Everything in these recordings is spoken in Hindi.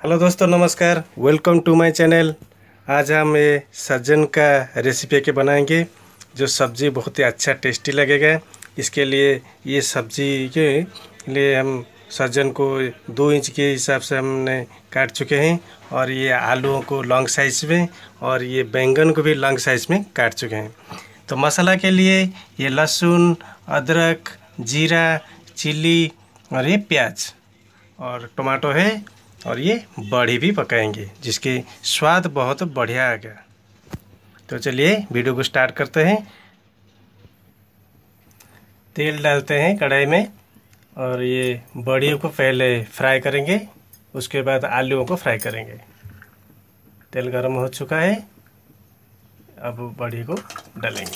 हेलो दोस्तों, नमस्कार। Welcome to my channel. आज हम ये सज्जन का रेसिपी के बनाएंगे, जो सब्ज़ी बहुत ही अच्छा टेस्टी लगेगा। इसके लिए ये सब्ज़ी के लिए हम सज्जन को 2 इंच के हिसाब से हमने काट चुके हैं, और ये आलूओं को लॉन्ग साइज में और ये बैंगन को भी लॉन्ग साइज में काट चुके हैं। तो मसाला के लिए ये लहसुन, अदरक, जीरा, चिल्ली और ये प्याज और टमाटो है, और ये बड़ी भी पकाएंगे जिसके स्वाद बहुत बढ़िया आ गया। तो चलिए वीडियो को स्टार्ट करते हैं। तेल डालते हैं कढ़ाई में, और ये बड़ियों को पहले फ्राई करेंगे, उसके बाद आलूओं को फ्राई करेंगे। तेल गर्म हो चुका है, अब बड़ी को डालेंगे।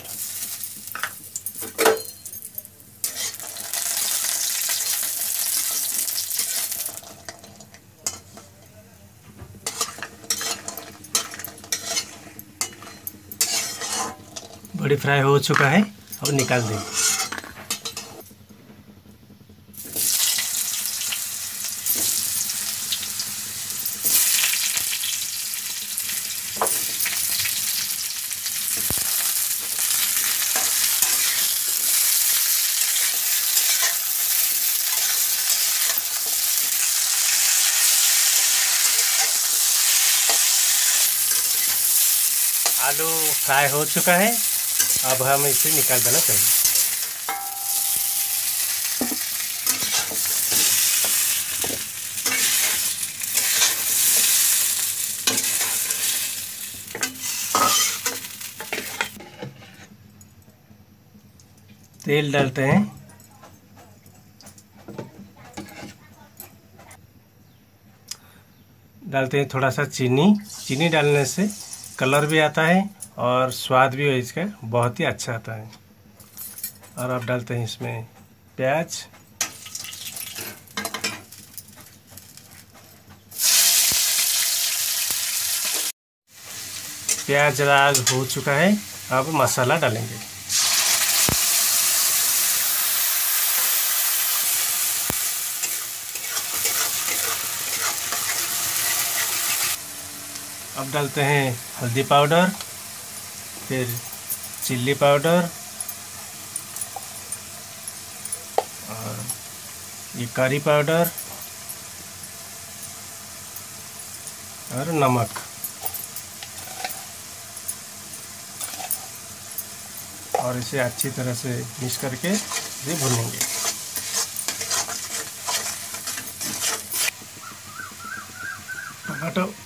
बड़ी फ्राई हो चुका है, अब निकाल देंगे। आलू फ्राई हो चुका है, अब हम इसे निकाल देना चाहिए। तेल डालते हैं, थोड़ा सा चीनी डालने से कलर भी आता है और स्वाद भी इसका बहुत ही अच्छा आता है। और अब डालते हैं इसमें प्याज, लाल हो चुका है, अब मसाला डालेंगे। अब डालते हैं हल्दी पाउडर, फिर चिल्ली पाउडर और ये करी पाउडर और नमक, और इसे अच्छी तरह से मिक्स करके इसे भूनेंगे। टमाटो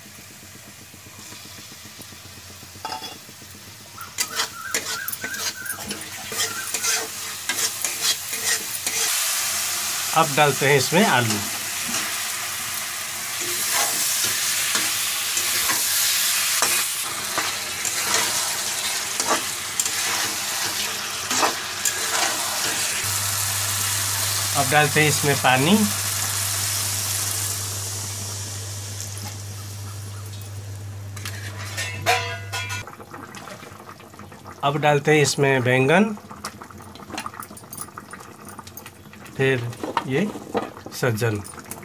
अब डालते हैं इसमें आलू। अब डालते हैं इसमें पानी। अब डालते हैं इसमें बैंगन, फिर ये सज्जन।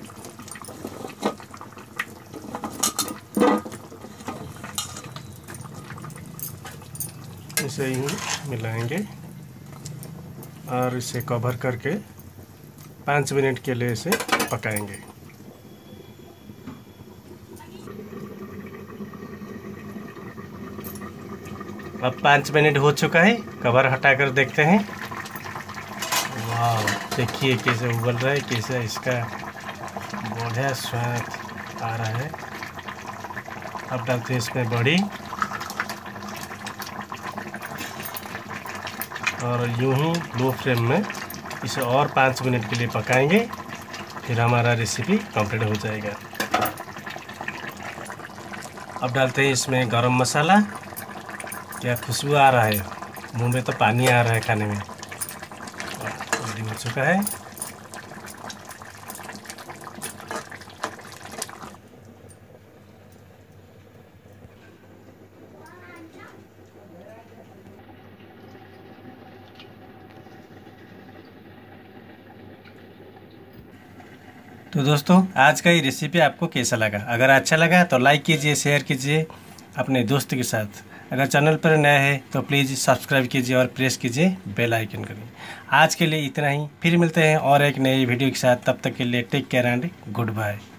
इसे ही मिलाएंगे और इसे कवर करके 5 मिनट के लिए इसे पकाएंगे। अब 5 मिनट हो चुका है, कवर हटाकर देखते हैं। वाह, देखिए कैसे उबल रहा है, कैसे इसका बढ़िया स्वाद आ रहा है। अब डालते हैं इसमें बड़ी, और यूं ही लो फ्लेम में इसे और 5 मिनट के लिए पकाएंगे, फिर हमारा रेसिपी कंप्लीट हो जाएगा। अब डालते हैं इसमें गरम मसाला। क्या खुशबू आ रहा है, मुंह में तो पानी आ रहा है खाने में। रेडी हो चुका है। तो दोस्तों आज का ये रेसिपी आपको कैसा लगा? अगर अच्छा लगा तो लाइक कीजिए, शेयर कीजिए अपने दोस्त के साथ। अगर चैनल पर नया है तो प्लीज़ सब्सक्राइब कीजिए और प्रेस कीजिए बेल आइकन करिए। आज के लिए इतना ही, फिर मिलते हैं और एक नई वीडियो के साथ। तब तक के लिए take care and good bye.